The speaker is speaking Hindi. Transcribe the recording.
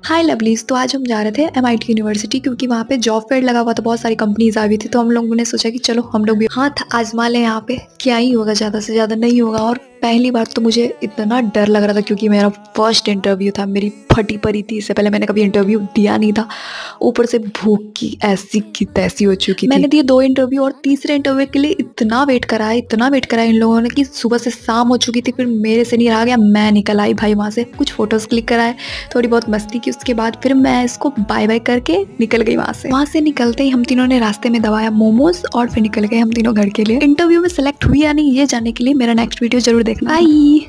हाय लवलीज। तो आज हम जा रहे थे MIT यूनिवर्सिटी क्योंकि वहाँ पे जॉब फेयर लगा हुआ था, बहुत सारी कंपनीज आ गई थी। तो हम लोगों ने सोचा कि चलो हम लोग भी हाथ आजमा लें यहाँ पे, क्या ही होगा, ज़्यादा से ज़्यादा नहीं होगा। और पहली बार तो मुझे इतना डर लग रहा था क्योंकि मेरा फर्स्ट इंटरव्यू था, मेरी फटी पड़ी थी। इससे पहले मैंने कभी इंटरव्यू दिया नहीं था, ऊपर से भूख की ऐसी की तैसी हो चुकी थी। मैंने दिए 2 इंटरव्यू और तीसरे इंटरव्यू के लिए इतना वेट कराया इन लोगों ने कि सुबह से शाम हो चुकी थी। फिर मेरे से नहीं रहा गया, मैं निकल आई भाई वहाँ से, कुछ फोटोज क्लिक कराए, थोड़ी बहुत मस्ती की। उसके बाद फिर मैं इसको बाय बाय करके निकल गई वहाँ से निकलते ही हम तीनों ने रास्ते में दबाया मोमोज और फिर निकल गए हम तीनों घर के लिए। इंटरव्यू में सेलेक्ट हुई या नहीं ये जानने के लिए मेरा नेक्स्ट वीडियो जरूर देखना। बाय।